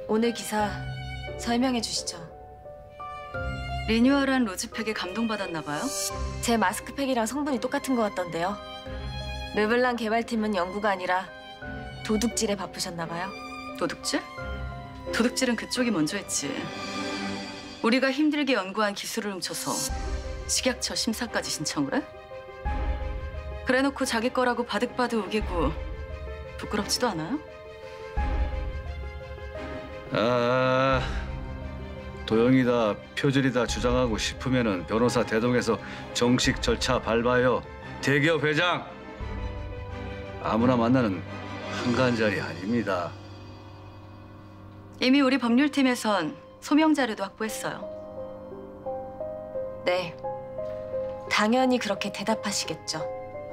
오늘 기사 설명해 주시죠. 리뉴얼한 로즈팩에 감동받았나 봐요? 제 마스크팩이랑 성분이 똑같은 것 같던데요. 르블랑 개발팀은 연구가 아니라 도둑질에 바쁘셨나 봐요. 도둑질? 도둑질은 그쪽이 먼저 했지. 우리가 힘들게 연구한 기술을 훔쳐서 식약처 심사까지 신청을 해? 그래놓고 자기 거라고 바득바득 우기고 부끄럽지도 않아요? 도영이다, 표절이다 주장하고 싶으면은 변호사 대동해서 정식 절차 밟아요. 대기업 회장! 아무나 만나는 한가한 자리 아닙니다. 이미 우리 법률팀에선 소명 자료도 확보했어요. 네, 당연히 그렇게 대답하시겠죠.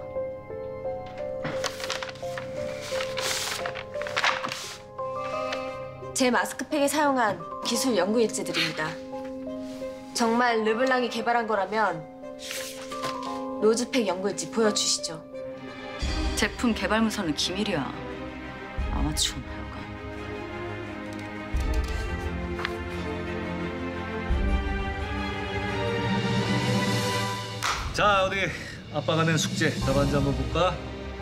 제 마스크팩에 사용한 기술 연구 일지들입니다. 정말 르블랑이 개발한 거라면 로즈팩 연구 일지 보여주시죠. 제품 개발 문서는 기밀이야. 아마추어나 여간. 자, 어디 아빠가 낸 숙제 답안지 한번 볼까?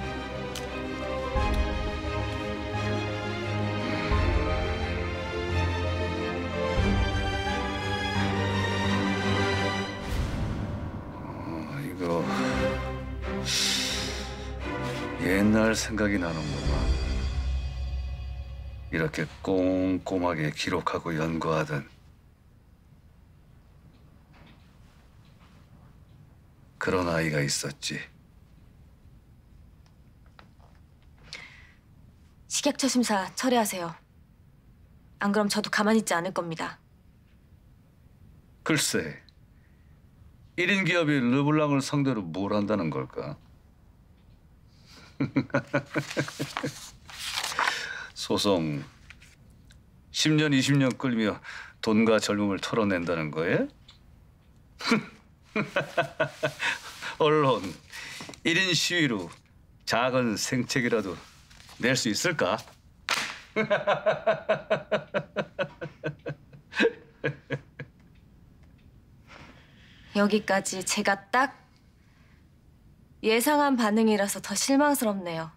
이거 옛날 생각이 나는구만. 이렇게 꼼꼼하게 기록하고 연구하던 그런 아이가 있었지. 식약처 심사 철회하세요. 안 그럼 저도 가만히 있지 않을 겁니다. 글쎄, 1인 기업이 르블랑을 상대로 뭘 한다는 걸까? 소송 10년, 20년 끌며 돈과 젊음을 털어낸다는 거예요? 언론 1인 시위로 작은 생책이라도 낼 수 있을까? 여기까지 제가 딱 예상한 반응이라서 더 실망스럽네요.